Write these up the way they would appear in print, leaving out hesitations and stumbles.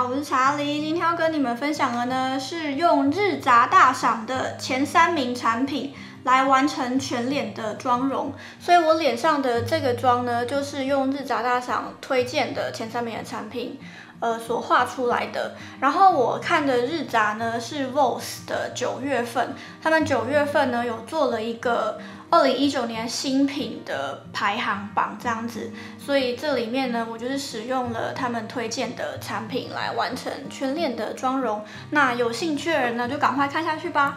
好，我是查理，今天要跟你们分享的呢是用日杂大赏的前3名产品来完成全脸的妆容，所以我脸上的这个妆呢，就是用日杂大赏推荐的前3名的产品。所画出来的。然后我看的日杂呢是 VOS 的9月份，他们9月份呢有做了一个2019年新品的排行榜这样子，所以这里面呢我就是使用了他们推荐的产品来完成全脸的妆容。那有兴趣的人呢就赶快看下去吧。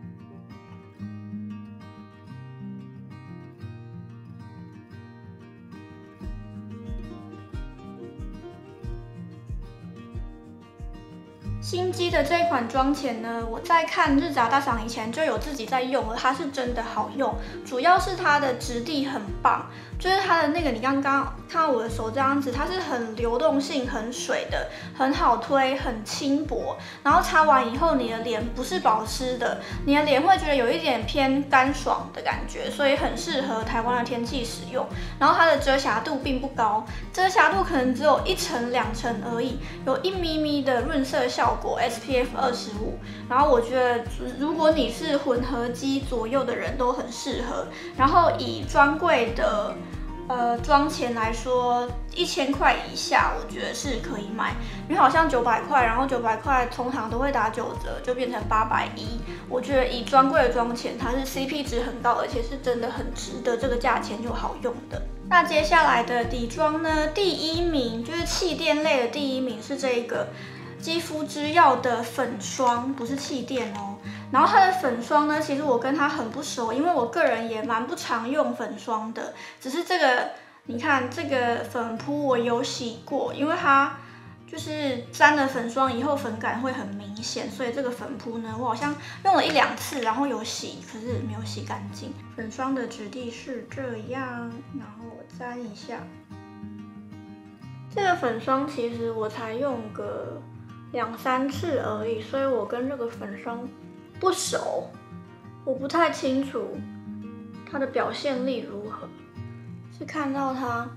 新机的这一款妆前呢，我在看日杂大赏以前就有自己在用了，它是真的好用，主要是它的质地很棒，就是它的那个你刚刚看到我的手这样子，它是很流动性很水的，很好推，很轻薄，然后擦完以后你的脸不是保湿的，你的脸会觉得有一点偏干爽的感觉，所以很适合台湾的天气使用。然后它的遮瑕度并不高，遮瑕度可能只有1层2层而已，有1咪咪的润色效果。SPF 25，然后我觉得如果你是混合肌左右的人都很适合。然后以专柜的妆前来说，1000块以下我觉得是可以买，因为好像900块，然后900块通常都会打9折，就变成810。我觉得以专柜的妆前，它是 CP 值很高，而且是真的很值得这个价钱又好用的。那接下来的底妆呢，第1名就是气垫类的第1名是这个。肌肤之钥的粉霜，不是气垫哦。然后它的粉霜呢，其实我跟它很不熟，因为我个人也蛮不常用粉霜的。只是这个，你看这个粉扑我有洗过，因为它就是沾了粉霜以后粉感会很明显，所以这个粉扑呢，我好像用了1、2次，然后有洗，可是没有洗干净。粉霜的质地是这样，然后我沾一下。这个粉霜其实我才用个2、3次而已，所以我跟这个粉霜不熟，我不太清楚它的表现力如何。是看到它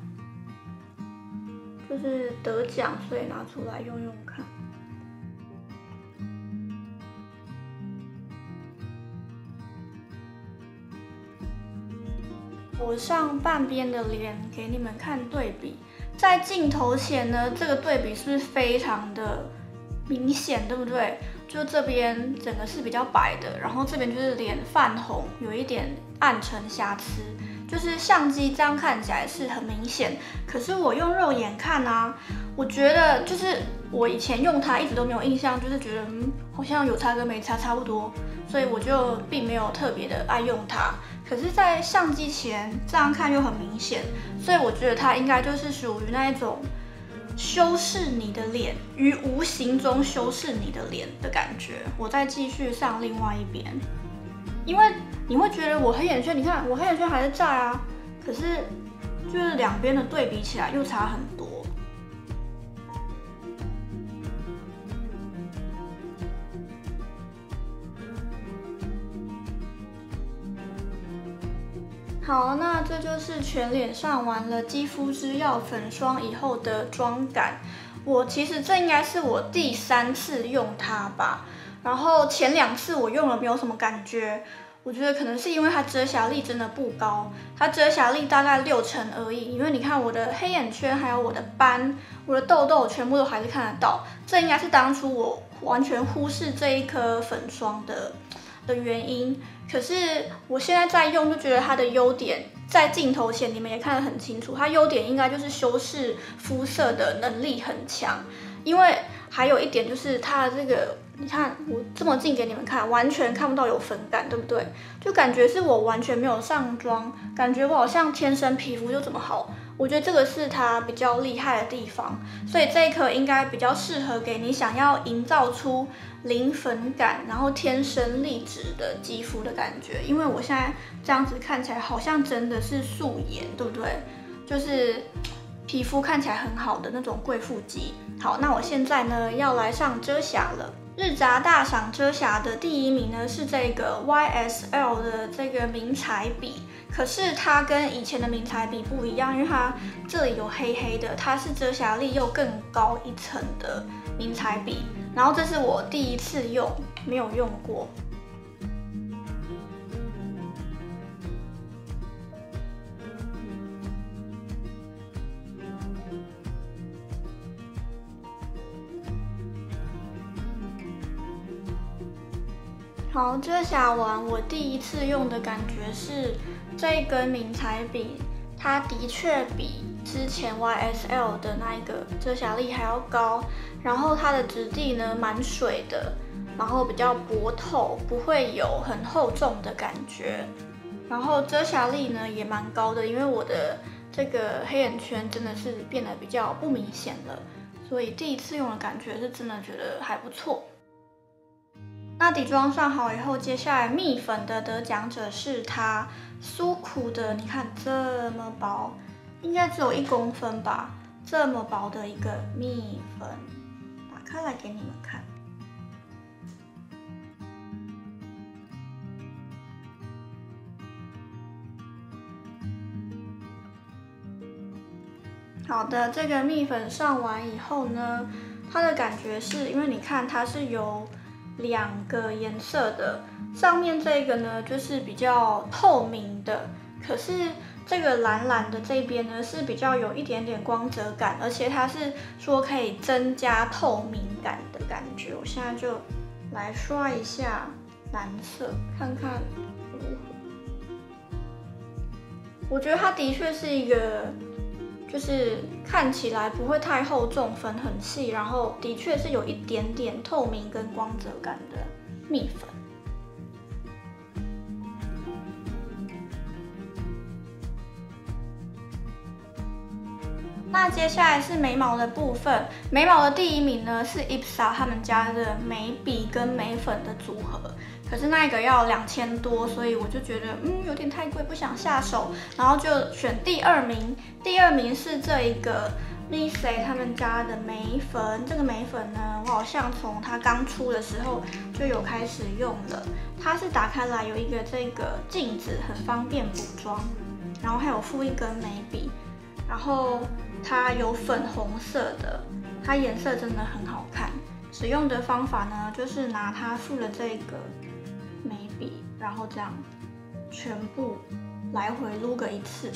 就是得奖，所以拿出来用用看。我上半边的脸给你们看对比，在镜头前呢，这个对比是不是非常的明显，对不对？就这边整个是比较白的，然后这边就是脸泛红，有一点暗沉瑕疵，就是相机这样看起来是很明显。可是我用肉眼看啊，我觉得就是我以前用它一直都没有印象，就是觉得好像有擦跟没擦差不多，所以我就并没有特别的爱用它。可是，在相机前这样看又很明显，所以我觉得它应该就是属于那一种修饰你的脸，于无形中修饰你的脸的感觉。我再继续上另外一边，因为你会觉得我黑眼圈，你看我黑眼圈还是在啊，可是就是两边的对比起来又差很多。好，那这就是全脸上完了肌肤之钥粉霜以后的妆感。我其实这应该是我第3次用它吧，然后前2次我用了没有什么感觉，我觉得可能是因为它遮瑕力真的不高，它遮瑕力大概6成而已。因为你看我的黑眼圈还有我的斑、我的痘痘全部都还是看得到，这应该是当初我完全忽视这一颗粉霜的原因。可是我现在在用，就觉得它的优点在镜头前你们也看得很清楚，它优点应该就是修饰肤色的能力很强。因为还有一点就是它的这个，你看我这么近给你们看，完全看不到有粉感，对不对？就感觉是我完全没有上妆，感觉我好像天生皮肤就这么好。我觉得这个是它比较厉害的地方，所以这一颗应该比较适合给你想要营造出零粉感，然后天生丽质的肌肤的感觉。因为我现在这样子看起来好像真的是素颜，对不对？就是皮肤看起来很好的那种贵妇肌。好，那我现在呢要来上遮瑕了。 日杂大赏遮瑕的第1名呢是这个 YSL 的这个明彩笔，可是它跟以前的明彩笔不一样，因为它这里有黑黑的，它是遮瑕力又更高一层的明彩笔。然后这是我第一次用，没有用过。好，遮瑕完，我第一次用的感觉是这一根明彩笔，它的确比之前 YSL 的那一个遮瑕力还要高，然后它的质地呢蛮水的，然后比较薄透，不会有很厚重的感觉，然后遮瑕力呢也蛮高的，因为我的这个黑眼圈真的是变得比较不明显了，所以第一次用的感觉是真的觉得还不错。那底妆上好以后，接下来蜜粉的得奖者是它苏苦的，你看这么薄，应该只有1公分吧，这么薄的一个蜜粉，打开来给你们看。好的，这个蜜粉上完以后呢，它的感觉是因为你看它是有2个颜色的，上面这个呢就是比较透明的，可是这个蓝蓝的这边呢是比较有一点点光泽感，而且它是说可以增加透明感的感觉。我现在就来刷一下蓝色，看看如何。我觉得它的确是一个，就是看起来不会太厚重，粉很细，然后的确是有一点点透明跟光泽感的蜜粉。那接下来是眉毛的部分，眉毛的第1名呢是 IPSA 他们家的眉笔跟眉粉的组合，可是那个要2000多，所以我就觉得有点太贵，不想下手，然后就选第2名。第2名是这一个 Vise 他们家的眉粉，这个眉粉呢，我好像从它刚出的时候就有开始用了。它是打开来有一个这个镜子，很方便补妆，然后还有附一根眉笔，然后它有粉红色的，它颜色真的很好看。使用的方法呢，就是拿它附的这个眉笔，然后这样全部来回撸个1次。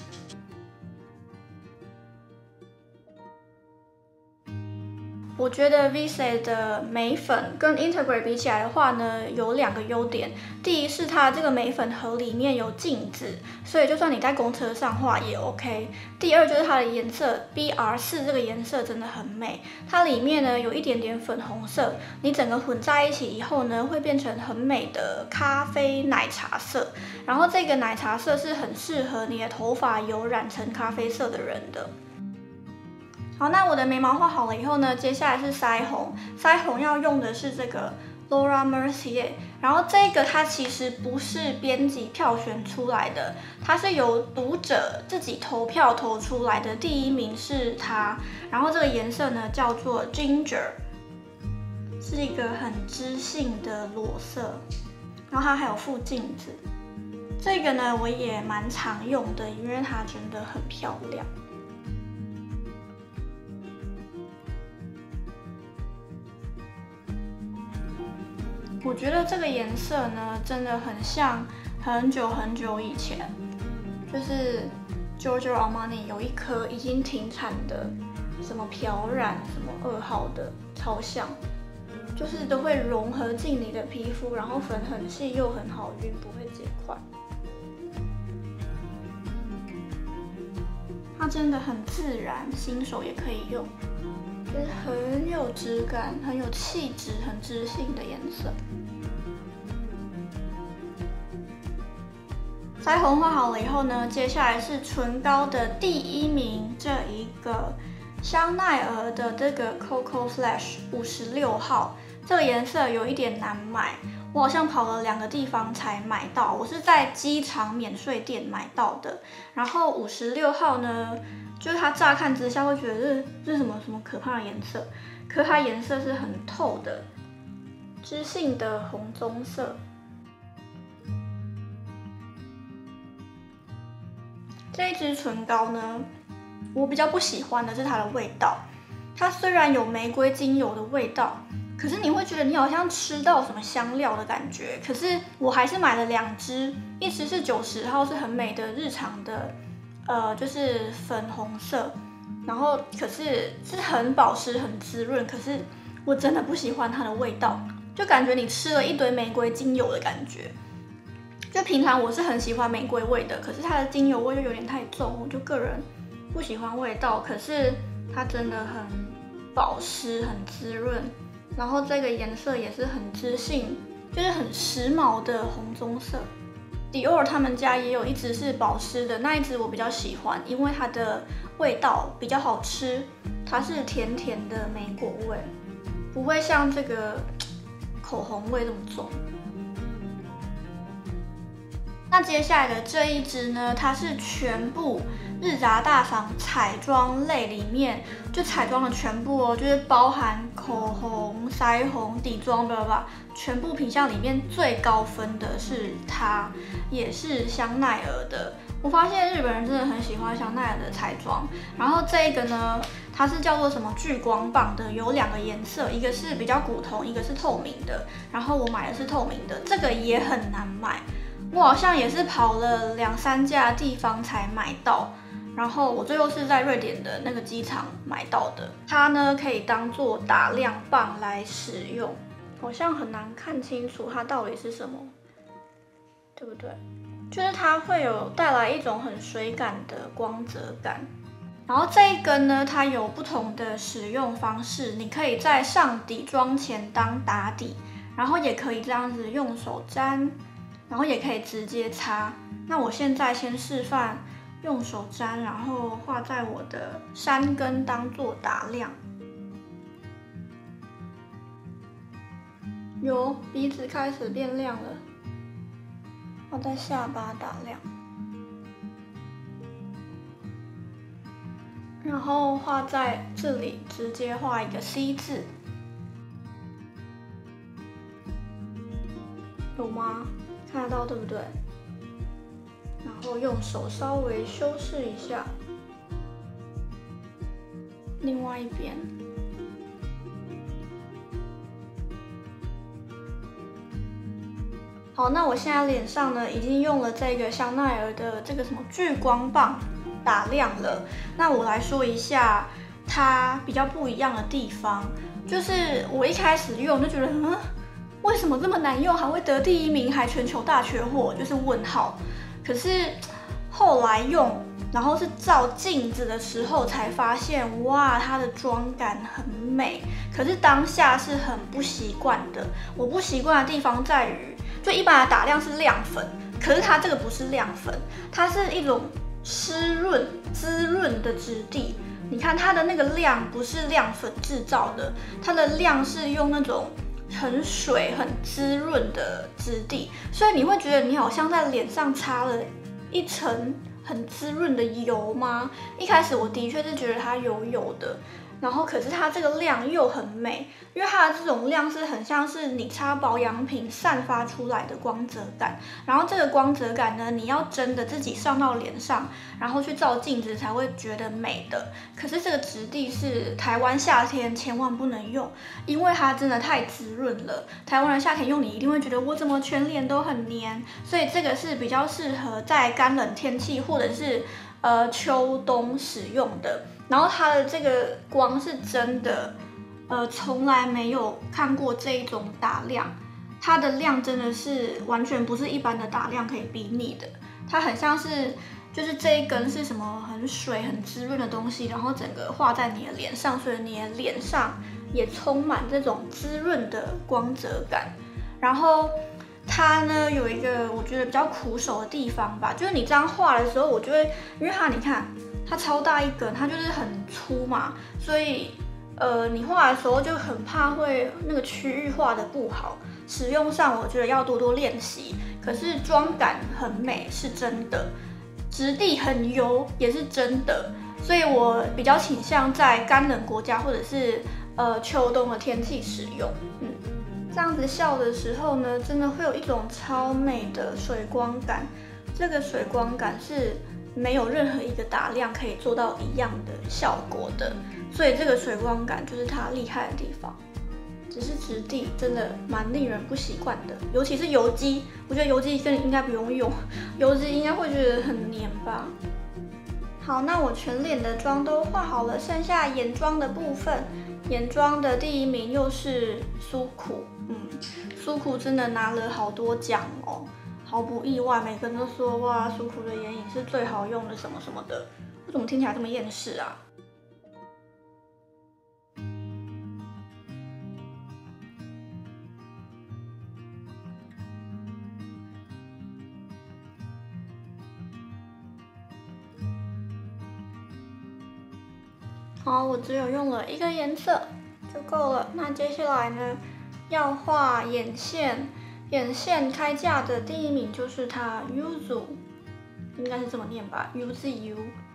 我觉得 Vise 的眉粉跟 Integrate 比起来的话呢，有2个优点。第一是它这个眉粉盒里面有镜子，所以就算你在公车上画也 OK。第二就是它的颜色 BR4 这个颜色真的很美，它里面呢有一点点粉红色，你整个混在一起以后呢，会变成很美的咖啡奶茶色。然后这个奶茶色是很适合你的头发有染成咖啡色的人的。好，那我的眉毛画好了以后呢，接下来是腮红。腮红要用的是这个 Laura Mercier， 然后这个它其实不是编辑票选出来的，它是由读者自己投票投出来的，第1名是它。然后这个颜色呢叫做 Ginger， 是一个很知性的裸色，然后它还有附镜子。这个呢我也蛮常用的，因为它真的很漂亮。我觉得这个颜色呢，真的很像很久很久以前，就是 Giorgio Armani 有一颗已经停产的什么漂染什么2号的，超像，就是都会融合进你的皮肤，然后粉很细又很好晕，不会结块。它真的很自然，新手也可以用。就是很有质感、很有气质、很知性的颜色。腮红画好了以后呢，接下来是唇膏的第1名，这一个香奈儿的这个 Coco Flash 56号，这个颜色有一点难买，我好像跑了2个地方才买到，我是在机场免税店买到的。然后56号呢，就是它乍看之下会觉得这是什么可怕的颜色，可它颜色是很透的， 知性的红棕色。这一支唇膏呢，我比较不喜欢的是它的味道。它虽然有玫瑰精油的味道，可是你会觉得你好像吃到什么香料的感觉。可是我还是买了2支，一支是90号，是很美的日常的，就是粉红色，然后可是很保湿、很滋润。可是我真的不喜欢它的味道，就感觉你吃了一堆玫瑰精油的感觉。就平常我是很喜欢玫瑰味的，可是它的精油味就有点太重，我就个人不喜欢味道。可是它真的很保湿、很滋润，然后这个颜色也是很知性，就是很时髦的红棕色。迪奥他们家也有一支是保湿的，那一支我比较喜欢，因为它的味道比较好吃，它是甜甜的莓果味，不会像这个口红味这么重。那接下来的这一支呢，它是全部日杂大赏彩妆类里面，就彩妆的全部哦，就是包含口红、腮红、底妆，全部品项里面最高分的是它，也是香奈儿的。我发现日本人真的很喜欢香奈儿的彩妆。然后这个呢，它是叫做什么聚光棒的，有2个颜色，一个是比较古铜，一个是透明的。然后我买的是透明的，这个也很难买。我好像也是跑了2、3家地方才买到，然后我最后是在瑞典的那个机场买到的。它呢可以当做打亮棒来使用，好像很难看清楚它到底是什么，对不对？就是它会有带来一种很水感的光泽感。然后这一根呢，它有不同的使用方式，你可以在上底妆前当打底，然后也可以这样子用手沾。然后也可以直接擦。那我现在先示范用手沾，然后画在我的山根当做打亮。有，鼻子开始变亮了。画在下巴打亮，然后画在这里，直接画一个 C 字。有吗？看得到对不对？然后用手稍微修饰一下，另外一边。好，那我现在脸上呢已经用了这个香奈儿的这个什么聚光棒打亮了。那我来说一下它比较不一样的地方，就是我一开始用就觉得为什么这么难用，还会得第1名，还全球大缺货，就是问号。可是后来用，然后是照镜子的时候才发现，哇，它的妆感很美。可是当下是很不习惯的。我不习惯的地方在于，就一般的打亮是亮粉，可是它这个不是亮粉，它是一种湿润、滋润的质地。你看它的那个亮不是亮粉制造的，它的亮是用那种很水、很滋润的质地，所以你会觉得你好像在脸上擦了一层很滋润的油吗？一开始我的确是觉得它油油的，然后可是它这个亮又很美，因为它的这种亮是很像是你擦保养品散发出来的光泽感，然后这个光泽感呢，你要真的自己上到脸上，然后去照镜子才会觉得美的。可是这个质地是台湾夏天千万不能用，因为它真的太滋润了。台湾的夏天用，你一定会觉得我怎么全脸都很黏，所以这个是比较适合在干冷天气或者是秋冬使用的。然后它的这个光是真的，从来没有看过这一种打亮，它的亮真的是完全不是一般的打亮可以比拟的，它很像是就是这一根是什么很水很滋润的东西，然后整个画在你的脸上，所以你的脸上也充满这种滋润的光泽感。然后它呢有一个我觉得比较苦手的地方吧，就是你这样画的时候，我就会因为它你看。它超大一根，它就是很粗嘛，所以你画的时候就很怕会那个区域画的不好。使用上我觉得要多多练习，可是妆感很美是真的，质地很油也是真的，所以我比较倾向在干冷国家或者是秋冬的天气使用。 这样子笑的时候呢，真的会有一种超美的水光感。这个水光感是没有任何一个打亮可以做到一样的效果的，所以这个水光感就是它厉害的地方。只是质地真的蛮令人不习惯的，尤其是油肌，我觉得油肌应该不用用，油肌应该会觉得很黏吧。好，那我全脸的妆都画好了，剩下眼妆的部分。眼妆的第1名又是苏苦，苏苦真的拿了好多奖哦，毫不意外，每个人都说哇，苏苦的眼影是最好用的什么什么的，我怎么听起来这么厌世啊？好，我只有用了1个颜色就够了。那接下来呢，要画眼线。眼线开价的第1名就是它 Yuzu， 应该是这么念吧 ，UZU。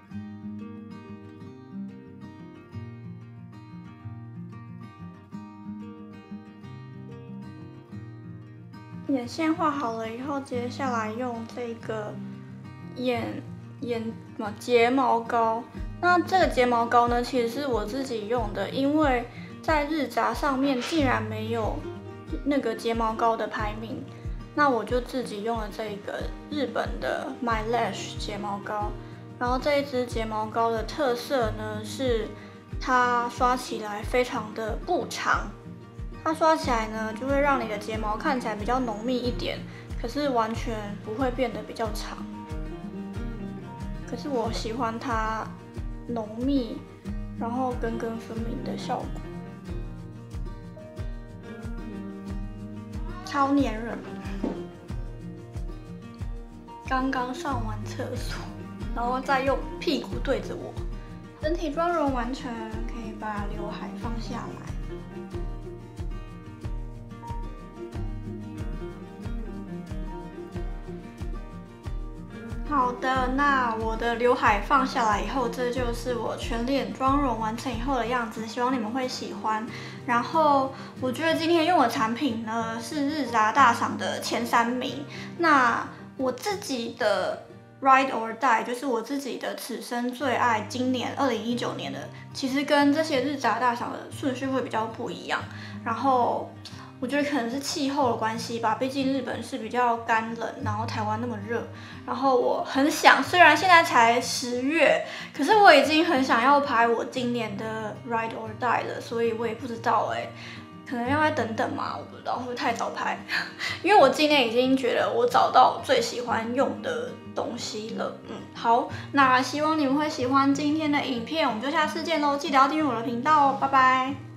眼线画好了以后，接下来用这个睫毛膏。那这个睫毛膏呢，其实是我自己用的，因为在日杂上面竟然没有那个睫毛膏的排名，那我就自己用了这个日本的 My Lash 睫毛膏。然后这一支睫毛膏的特色呢，是它刷起来非常的不长，它刷起来呢就会让你的睫毛看起来比较浓密一点，可是完全不会变得比较长。可是我喜欢它浓密，然后根根分明的效果，超黏人。刚刚上完厕所，然后再用屁股对着我，整体妆容完成，可以把刘海放下来。好的，那我的刘海放下来以后，这就是我全脸妆容完成以后的样子，希望你们会喜欢。然后我觉得今天用的产品呢是日杂大赏的前3名。那我自己的 Ride or Die 就是我自己的此生最爱，今年2019年的，其实跟这些日杂大赏的顺序会比较不一样。然后我觉得可能是气候的关系吧，毕竟日本是比较干冷，然后台湾那么热，然后我很想，虽然现在才10月，可是我已经很想要拍我今年的 Ride or Die 了，所以我也不知道可能要再等等嘛，我不知道会不会太早拍，因为我今年已经觉得我找到最喜欢用的东西了。好，那希望你们会喜欢今天的影片，我们就下次见喽，记得要订阅我的频道哦，拜拜。